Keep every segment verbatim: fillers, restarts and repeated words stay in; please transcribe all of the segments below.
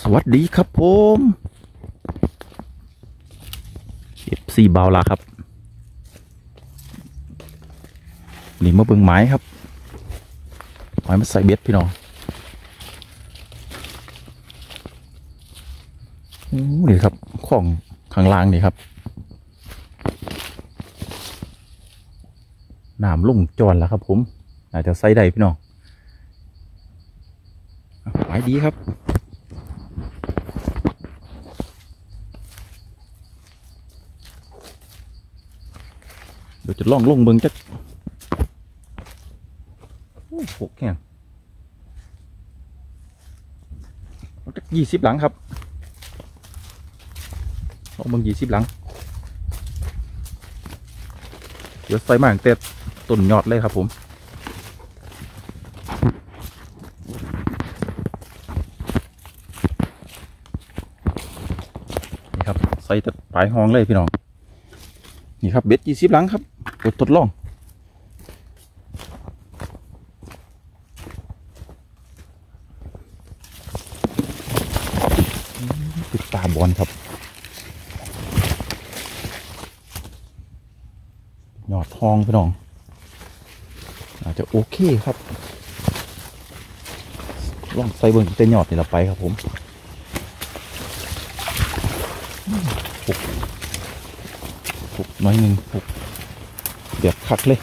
วัสดีครับผมเอฟซีเบาละครับนี่มาเบิ่งไม้ครับไม้มาใส่เบ็ดพี่น้องนี่ครับของข้างล่างนี่ครับน้ำลุ่งจอนแล้วครับผมอาจจะใส่ได้พี่น้องไม้ดีครับเดี๋ยวจะล่องลงเบิ่งจักโอ้โหแข็งจักยี่สิบหลังครับลองเบิ่งยี่สิบหลังเดี๋ยวใส่มาตั้งแต่ต้นยอดเลยครับผมนี่ครับใส่แต่ปลายห้องเลยพี่น้องนี่ครับเบ็ดยี่สิบหลังครับกดทดลองติดตาบอลครับยอดทองพี่น้องอาจจะโอเคครับลองใส่เบิ้งเต้นยอดนี่ละไปครับผมหกหกน้อยหนึ่งหกเดือดคักเลย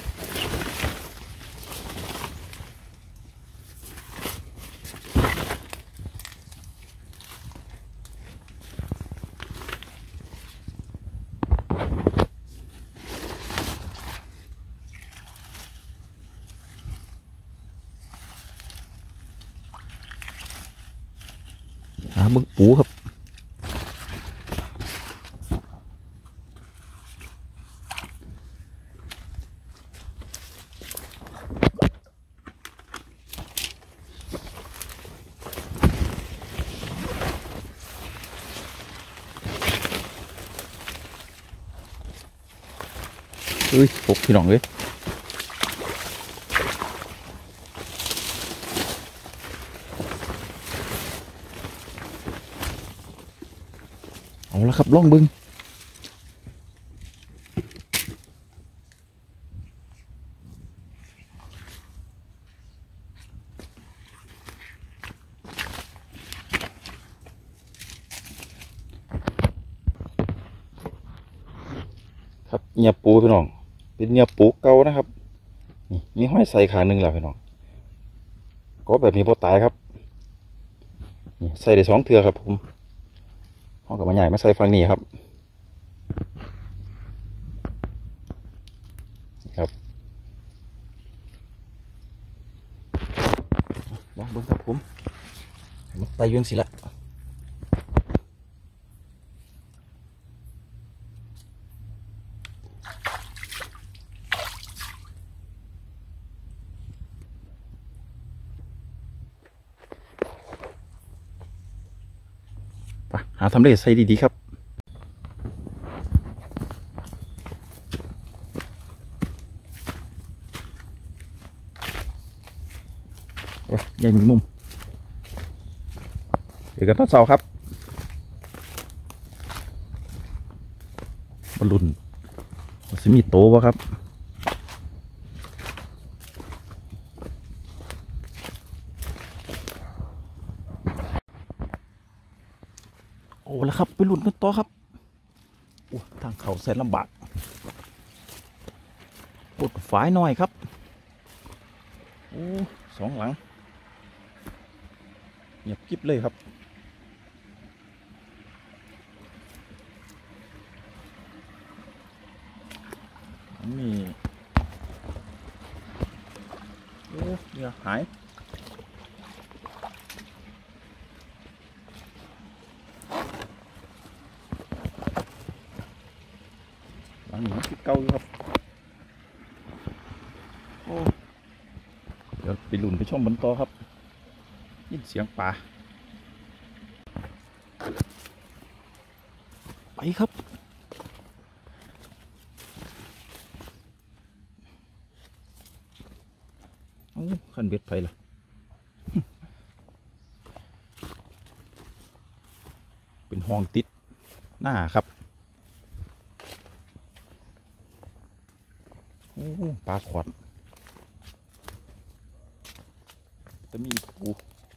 หาเบิ้งปูครับเฮ้ยหกพี่น้องเลยเอาละครับล่องบึงครับเนียปูพี่น้องเป็นเนียปูเก่านะครับนี่มีห้อยใส่ขาหนึ่งแล้วพี่น้องก็แบบนี้พอตายครับนี่ใส่ได้สองเทือครับผมห้องกับมันใหญ่มาใส่ฟังนี้ครับครับลองเบิ้งครับผมมันไตยังสิละหาทำเลใส่ดีๆครับใหญ่มีมุมเดี๋ยวกันต้นเสาครับบอลลูนมันจะมีโตวะครับโอ้แล้วครับไปลุ้นกันต่อครับโอ้ทางเขาแสนลำบากปวดฝายหน่อยครับโอ้สองหลังเงียบกิ๊บเลยครับนี่โอ้เนี่ยหายหลังนี้ที่เก่าอยู่ครับโอ้เดี๋ยวไปลุ้นไปชมบนต่อครับยินเสียงป่าไปครับโอ้ขันเบ็ดไปละห้องติดหน้าครับโอ้ปลาขวดจะมีปู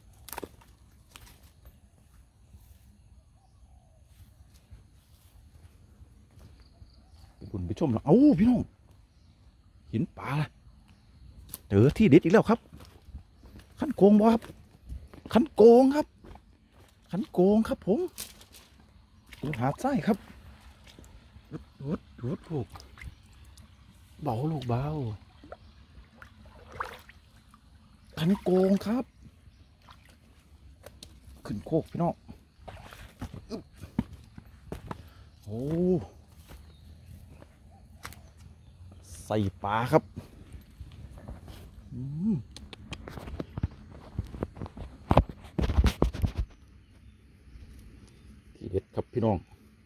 คุณไปชมแล้วเอ้าพี่น้องเห็นปลาละเจอที่เด็ดอีกแล้วครับขันโกงบ่ครับขันโกงครับขันโกงครับผมดูหาดไส้ครับรุดรุดลูกเบาลูกเบาขันโกงครับขึ้นโคกพี่น้องโอ้ใส่ปลาครับที่เด็ดครับพี่น้อง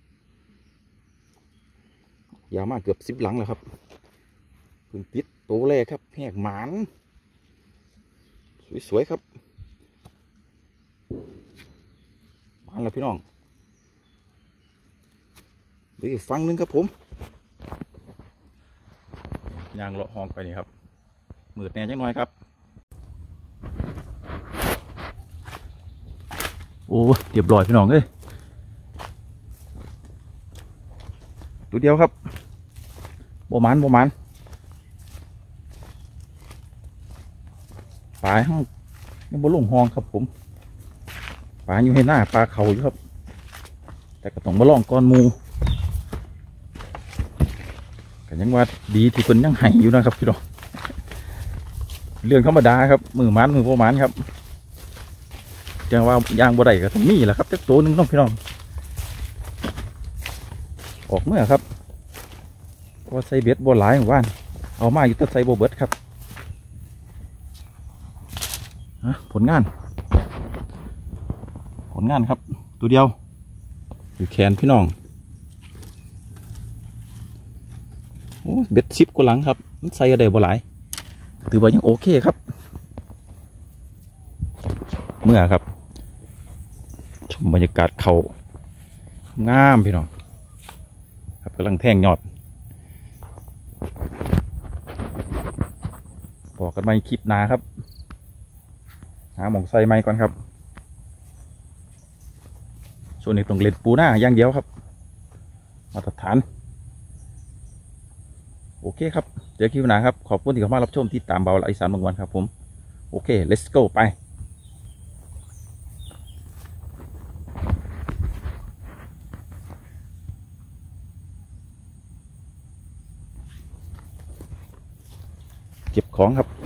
ยาวมากเกือบสิบหลังแล้วครับพึ่งติดโตแรกครับแหกหมานสวยๆครับมาแล้วพี่น้องเดี๋ยวอีกฟังนึงครับผมยางเลาะห้องไปนี่ครับมืดแน่จังน้อยครับโอ้เรียบร้อยพี่น้องเอ้ยตัวเดียวครับโบมันโบมันปลาห้องยังบนลงห้องครับผมปลาอยู่ให้หน้าปลาเขาอยู่ครับแต่ก็ต้องมาลองก้อนมูกันยังว่าดีที่คนยังไห้อยู่นะครับพี่น้องเรื่องธรรมดาครับมือมันมือโบมันครับจังว่ายางบ่ได้ก็ต้องมีแหละครับจักตัวหนึ่งน้องพี่น้องออกเมื่อครับว่าใส่เบ็ดบ่หลายว่านเอามาอยู่ตัดใส่โบเบิดครับผลงานผลงานครับตัวเดียวอยู่แขนพี่น้องโอ้เบ็ดซิปกว่าหลังครับมันใส่อะไรบ่หลายถือว่ายังโอเคครับเมื่อครับชมบรรยากาศเขางามพี่น้องครับกำลังแทงยอดบอกกันไม่คลิปนาครับหาหมองใส่ไม้ก่อนครับส่วนนี้ต้องเล็ดปูหน้าอย่างเดียวครับมาตรฐานโอเคครับเจอคลิปหน้าครับขอบคุณที่เข้ามารับชมที่ตามเบาละอีสานบางวันครับผมโอเค let's go ไปเก็บของครับ